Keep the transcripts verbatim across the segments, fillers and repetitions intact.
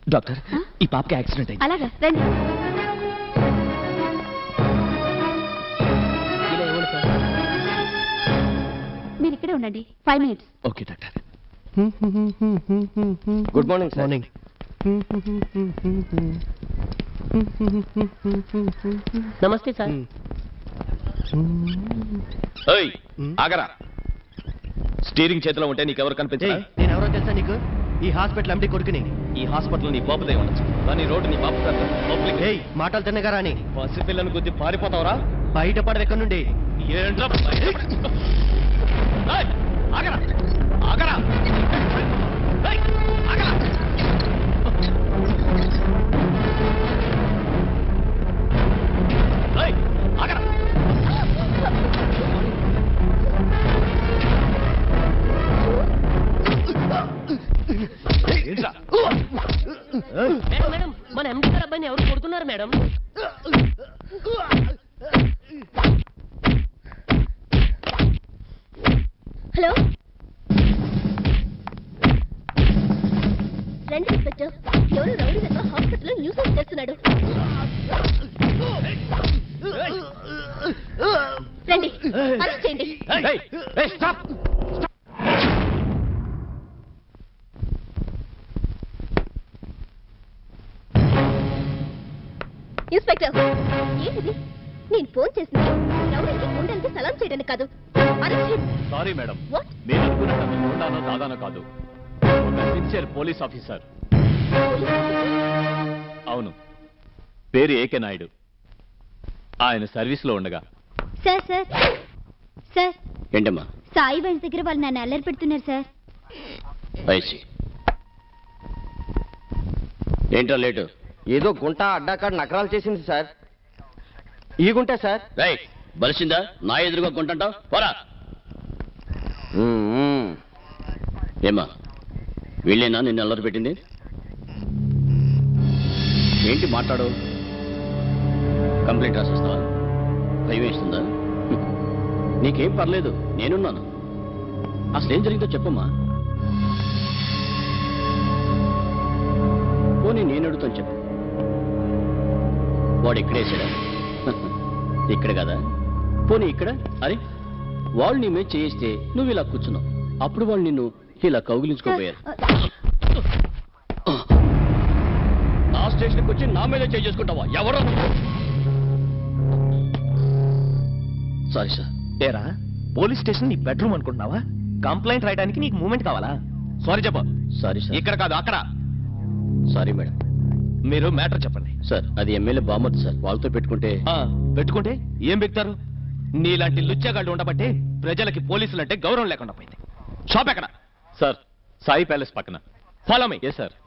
Doctor ఈ పాపకి accident అయింది. అలాగా రండి. మీరు ఇక్కడే ఉండండి, five minutes. Okay doctor. Good morning sir. Morning. నమస్తే సార్. ఆగరా. స్టీరింగ్ చేతిలో ఉంటే నీకెవరు కనిపించా? నేను ఎవరో తెలుసా నీకు? ఈ హాస్పిటల్ ఎండి కొడుకుని. ఈ హాస్పిటల్ నీ బాబుదే ఉండొచ్చు, కానీ రోడ్డు నీ బాబు కాదు. పబ్లిక్. ఏయ్ మాటలు తిన్నగా రాని. పసిపిల్లను గుద్ది పారిపోతావరా? బయట పడవు ఎక్కడి నుండి. ఏంట్రా ఆగరా ఆగరా ఆగరా. ఆగరా. మేడం మేడం మన ఎండి గారు అబ్బాయిని ఎవరు కొడుతున్నారు మేడం? హలో రండి ఇన్స్పెక్టర్. ఎవరు రౌడీ దగ్గర హాస్పిటల్లో న్యూసెన్స్ చేస్తున్నాడు. రండి అరెస్ట్ చేయండి. ఇన్స్పెక్టర్ ఏంటిది? నేను ఫోన్ చేసింది రౌడీకి గుండెలకి సలాం చేయడానికి కాదు. Sorry madam, what? నేను అనుకున్నట్టు గుండానో దాదానో కాదు, ఒక సిన్సియర్ పోలీస్ ఆఫీసర్. అవును, పేరు ఏకే నాయుడు. ఆయన సర్వీస్ లో ఉండగా. సార్ సార్ సార్ ఏంటమ్మా? సాయి వెంట దగ్గర వాళ్ళు నన్ను అల్లరి పెడుతున్నారు సార్. ఐసి ఏంట్రా లేటు? ఏదో గుంట అడ్డాకాడ నకరాలు చేసింది సార్. ఈ గుంటే సార్. రైట్ బలిసిందా? నా ఎదురుగా కొంటావు పోరా. ఏమా వీళ్ళేనా నిన్ను అల్లరి పెట్టింది? ఏంటి మాట్లాడు? కంప్లైంట్ రాసేస్తావా? భయం వేస్తుందా? నీకేం పర్లేదు, నేనున్నాను. అసలు ఏం జరిగిందో చెప్పమ్మా. పోనీ నేను అడుగుతాను చెప్పు. వాడు ఇక్కడేసాడా? ఇక్కడ కదా. పోనీ ఇక్కడ. అరే వాళ్ళు నీ మీద చేయిస్తే నువ్వు ఇలా కూర్చున్నావు, అప్పుడు వాళ్ళు నిన్ను ఇలా కౌగిలించుకోపోయారు. నా స్టేషన్కి వచ్చి నా మీద చేయి చేసుకుంటావా? ఎవరో. Sorry sir. ఏరా పోలీస్ స్టేషన్ నీ బెడ్రూమ్ అనుకుంటున్నావా? కంప్లైంట్ రాయడానికి నీకు మూమెంట్ కావాలా? సారీ చెప్ప. Sorry sir. ఇక్కడ కాదు అక్కడ. Sorry madam. మీరు మ్యాటర్ చెప్పండి. సార్ అది ఎమ్మెల్యే బామర్ది సార్. వాళ్ళతో పెట్టుకుంటే పెట్టుకుంటే ఏం పెడతారు? నీలాంటి లుచ్చగాళ్ళు ఉండబట్టే ప్రజలకి పోలీసులు అంటే గౌరవం లేకుండా పోయింది. షాప్ ఎక్కడ? సార్ సాయి ప్యాలెస్ పక్కన. Follow me. ఏ సార్.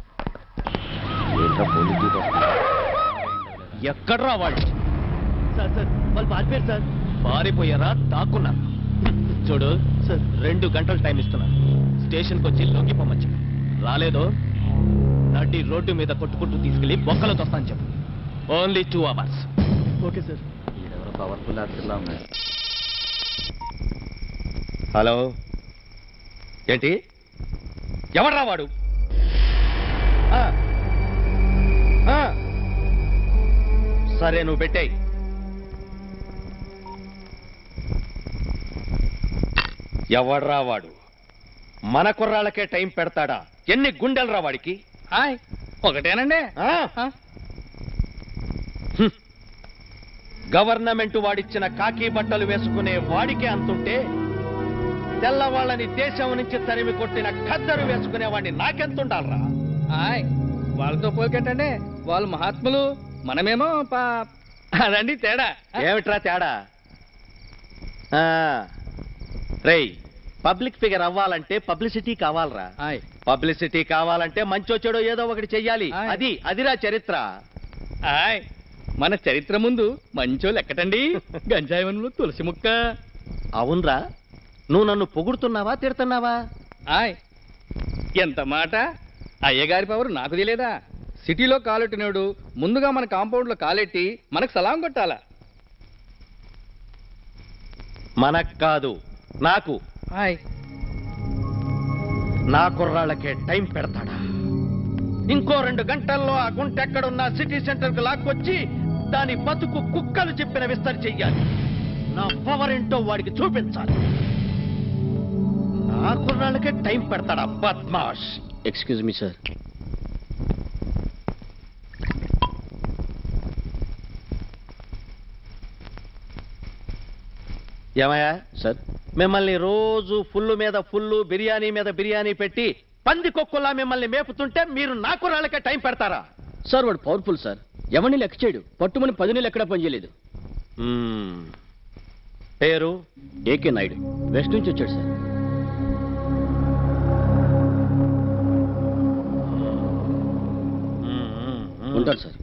ఎక్కడ్రా వాళ్ళు? సార్ సార్ వాళ్ళు పారిపోయారు సార్. పారిపోయారా? దాక్కున్నారు. చూడు సార్, రెండు గంటలు టైం ఇస్తున్నారు. స్టేషన్కి వచ్చి లొంగిపోమని చెప్పు. రాలేదో నడి రోడ్డు మీద కొట్టుకుంటూ తీసుకెళ్లి బొక్కలో తొస్తాను చెప్పు. Only two hours. Okay sir. Powerful ఆఫీసర్లా ఉన్నాడు. హలో ఏంటి? ఎవడ్రా వాడు? సరే నువ్వు పెట్టేయి. ఎవడ్రా వాడు? మన కుర్రాళ్ళకే టైం పెడతాడా? ఎన్ని గుండెలరా వాడికి? ఒకటేనండి. గవర్నమెంట్ వాడిచ్చిన కాకి బట్టలు వేసుకునే వాడికే అంతుంటే తెల్లవాళ్ళని దేశం నుంచి తరిమి కొట్టిన ఖద్దరు వేసుకునే వాడిని నాకెంతుండాలరా? వాళ్ళతో పోల్కేంటండి, వాళ్ళు మహాత్ములు, మనమేమో అదండి తేడా. ఏమిట్రా తేడా? రేయ్, పబ్లిక్ ఫిగర్ అవ్వాలంటే పబ్లిసిటీ కావాలరా. పబ్లిసిటీ కావాలంటే మంచో చెడో ఏదో ఒకటి చెయ్యాలి. అది అదిరా చరిత్ర. మన చరిత్ర ముందు మంచోళ్ళు ఎక్కటండి? గంజాయివనంలో తులసి ముక్క. అవునరా, నువ్వు నన్ను పొగుడుతున్నావా తిడుతున్నావా? ఆయ్ ఎంత మాట! అయ్యగారి పవరు నాకు తెలియదా? సిటీలో కాలెట్టినాడు ముందుగా మన కాంపౌండ్ లో కాలెట్టి మనకు సలాం కొట్టాలా? మనకు కాదు, నాకు. హాయ్ నా కుర్రాళ్ళకే టైం పెడతాడా? ఇంకో రెండు గంటల్లో ఆ గుంట ఎక్కడున్న సిటీ సెంటర్ కు లాక్కొచ్చి దాని బతుకు కుక్కలు చెప్పిన విస్తరి చెయ్యాలి. నా పవర్ ఏంటో వాడికి చూపించాలి. నా కుర్రాళ్ళకే టైం పెడతాడా బద్మాష్. Excuse me sir. ఏమయ్యా సార్ మిమ్మల్ని రోజు ఫుల్లు మీద ఫుల్లు బిర్యానీ మీద బిర్యానీ పెట్టి పంది కొక్కులా మిమ్మల్ని మేపుతుంటే మీరు నా కుర్రాళ్ళకే టైం పెడతారా? సార్ వాడు పవర్ఫుల్ సార్. ఎవరిని లెక్క చేయడు. పట్టుమని పది నెలలు ఎక్కడా పనిచేయలేదు. పేరు ఏకే నాయుడు. వెస్ట్ నుంచి వచ్చాడు సార్. ఉంటారు సార్.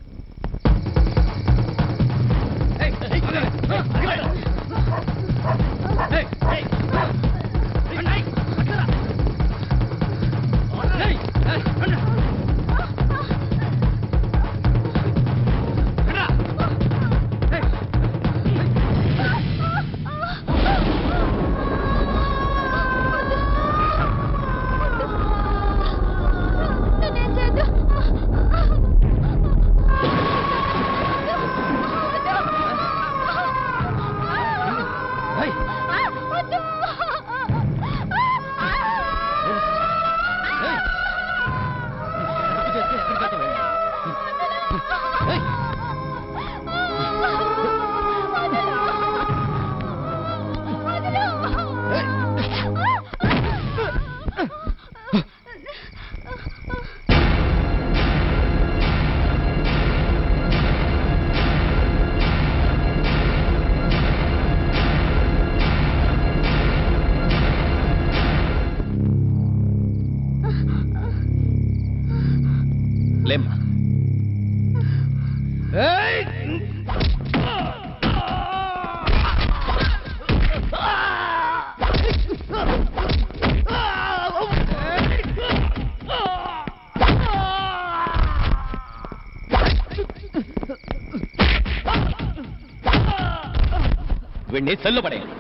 లేమ్మా. వీడిని సెల్లు పడేయాలి.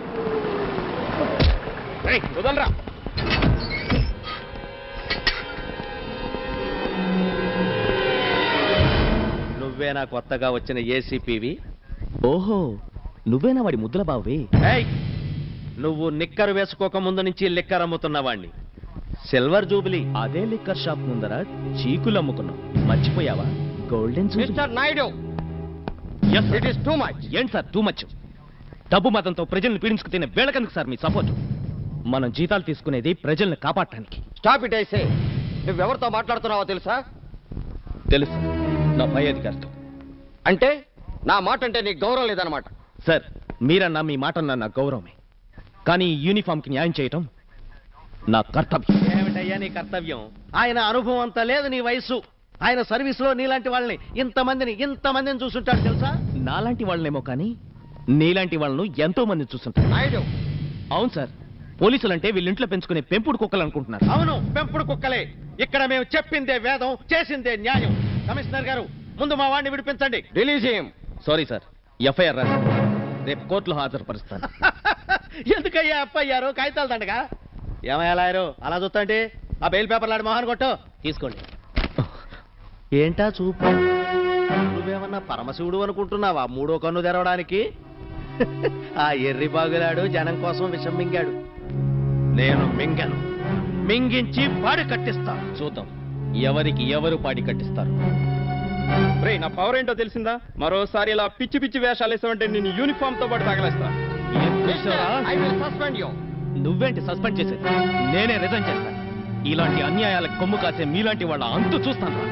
వదలరా. నువ్వేనా కొత్తగా వచ్చిన ఏసీపీవి? ఓహో, నువ్వేనా వాడి ముద్దుల బావి? నువ్వు నిక్కరు వేసుకోక ముందు నుంచి లిక్కర్ అమ్ముతున్నవాణ్ణి. Silver jubilee. అదే లిక్కర్ షాప్ ముందర చీకులు అమ్ముకున్నావు. మర్చిపోయావా? Golden mister Naidu, it is too much. ఏంటి సార్ టూ మచ్? డబ్బు మతంతో ప్రజల్ని పీడించుకు తినే వేళకందుకు సార్ మీ సపోర్ట్? మనం జీతాలు తీసుకునేది ప్రజల్ని కాపాడటానికి. Stop it. అయితే నువ్వెవరితో మాట్లాడుతున్నావో తెలుసా? తెలుసు, నా పై అధికారితో. అంటే నా మాట అంటే నీకు గౌరవం లేదన్నమాట. సార్, మీరన్నా మీ మాట అన్నా నా గౌరవమే. కానీ ఈ యూనిఫామ్కి న్యాయం చేయటం నా కర్తవ్యం. ఏమిటయ్యా నీ కర్తవ్యం? ఆయన అనుభవం అంత లేదు నీ వయసు. ఆయన సర్వీస్ లో నీలాంటి వాళ్ళని ఇంతమందిని ఇంతమందిని చూసుంటాడు తెలుసా? నాలాంటి వాళ్ళనేమో కానీ నీలాంటి వాళ్ళను ఎంతో మంది చూస్తుంటారు. నాయుడు. అవును సార్, పోలీసులంటే వీళ్ళింట్లో పెంచుకునే పెంపుడు కుక్కలు అనుకుంటున్నారు. అవును, పెంపుడు కుక్కలే. ఇక్కడ మేము చెప్పిందే వేదం, చేసిందే న్యాయం. కమిషనర్ గారు, ముందు మా వాడిని విడిపించండి. Release him. Sorry sir, FIR రాసి రేపు కోర్టులో హాజరుపరుస్తాను. ఎందుకయ్యా ఎఫ్ఐఆర్? కాగితాలు దండగా. ఏమయ్యా లాయరు అలా చూస్తాంటే ఆ బెయిల్ పేపర్లు ఆడి మొహాన్ని కొట్టు. తీసుకోండి. ఏంటా చూపు? నువ్వేమన్నా పరమశివుడు అనుకుంటున్నావా మూడో కన్ను తెరవడానికి? ఆ ఎర్రి బాగులాడు జనం కోసం విషం మింగాడు. నేను మింగను. మింగించి పాడి కట్టిస్తా. చూద్దాం ఎవరికి ఎవరు పాడి కట్టిస్తారు. రే, నా పవర్ ఏంటో తెలిసిందా? మరోసారి ఇలా పిచ్చి పిచ్చి వేషాలు వేసామంటే నేను యూనిఫామ్ తో పాటు తగలేస్తా. నువ్వేంటి సస్పెండ్ చేసేది? నేనే రిజైన్ చేస్తాను. ఇలాంటి అన్యాయాలకు కొమ్ము కాసే మీలాంటి వాళ్ళ అంతు చూస్తాను.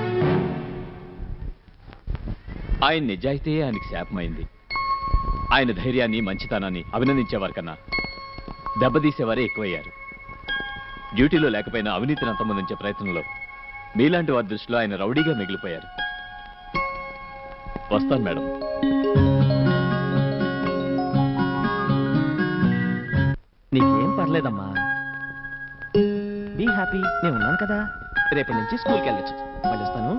ఆయన నిజాయితీ ఆయనకి శాపమైంది. ఆయన ధైర్యాన్ని మంచితనాన్ని అభినందించేవారు కన్నా దెబ్బతీసేవారే ఎక్కువయ్యారు. డ్యూటీలో లేకపోయినా అవినీతిని అంతమొందించే ప్రయత్నంలో మీలాంటి వారి దృష్టిలో ఆయన రౌడీగా మిగిలిపోయారు. వస్తాను మేడం. నీకేం పర్లేదమ్మా, బీ హ్యాపీ. నేను ఉన్నాను కదా. రేపటి నుంచి స్కూల్కి వెళ్ళచ్చు. మళ్ళీ వస్తాను.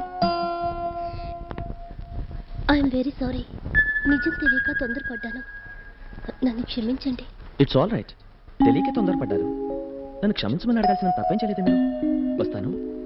I'm very sorry. నిజం తెలియక తొందరపడ్డాను. నన్ను క్షమించండి. It's all right. తెలియక తొందరపడ్డారు. నన్ను క్షమించమని అడగాల్సిన తప్పేం చేయలేదు. మీరు వస్తాను.